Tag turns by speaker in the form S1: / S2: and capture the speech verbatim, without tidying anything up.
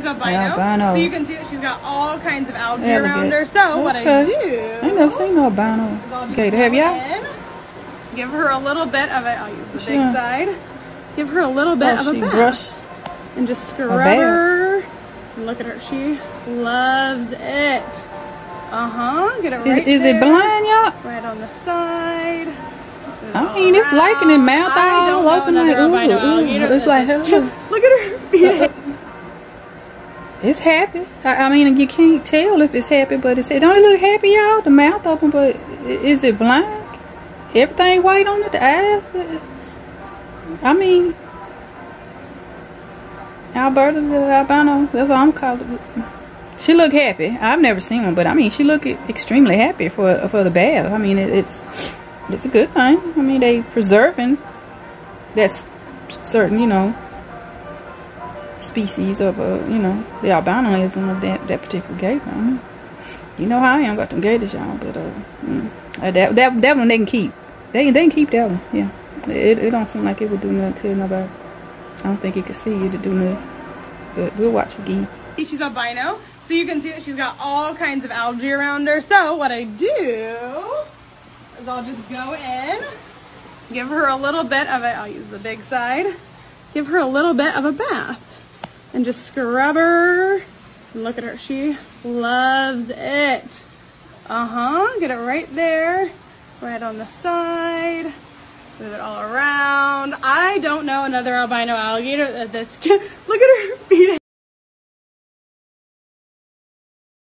S1: she's albino,
S2: albino.
S1: so you can see that she's got all kinds of algae
S2: Alligator.
S1: around her. So
S2: Okay.
S1: what I do,
S2: I ain't never seen no albino gator. Have y'all?
S1: Give her a little bit of it. I'll use the big
S2: Yeah.
S1: side. Give her a little bit
S2: Oh,
S1: of a
S2: she
S1: bath.
S2: brush.
S1: And just scrub her. And look at her. She loves it. Uh-huh. Get it right
S2: Is, is
S1: there.
S2: it blind, y'all?
S1: Right on the side.
S2: I mean, it's liking it, mouth
S1: I
S2: all
S1: don't
S2: open
S1: know
S2: like,
S1: another albino
S2: ooh, ooh.
S1: alligator
S2: It's like,
S1: that's-
S2: hello.
S1: Look at her.
S2: It's happy. I, I mean, you can't tell if it's happy, but it's, it don't look happy, y'all. The mouth open, but i- is it blind? Everything white on it, the eyes. But, I mean, Alberta the albino, that's what I'm calling it. She look happy. I've never seen one, but I mean, she look extremely happy for for the bath. I mean, it, it's it's a good thing. I mean, they preserving that certain, you know, species of, uh, you know, the albinism of that, that particular gator. I mean, you know how I am about them gators, y'all, but uh, mm, uh, that, that that one they can keep. They, they can keep that one, yeah. It, it don't seem like it would do nothing to nobody. I don't think it could see you to do nothing. But we'll watch again.
S1: She's albino, so you can see that she's got all kinds of algae around her. So what I do is I'll just go in, give her a little bit of it. I'll use the big side. Give her a little bit of a bath. And just scrub her. And look at her. She loves it. Uh-huh. Get it right there. Right on the side. Move it all around. I don't know another albino alligator that, that's... Look at her.